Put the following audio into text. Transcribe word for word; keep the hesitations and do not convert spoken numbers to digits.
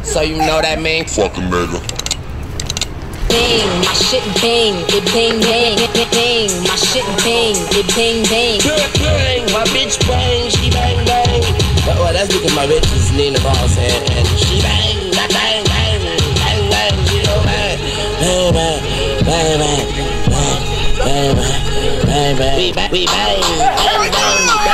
So you know that means fuck a nigga. Bang, my shit bang, it bang bang, bang, my shit bang, it bang bang. bang, bang, my bitch bang, she bang bang. Well, well that's because my bitch is Nina Boss and, and she bang, bang, bang, bang, bang, bang, she go bang, bang, bang, bang, bang, bang, bang, bang, bang, bang, we bang, we bang, bang, bang.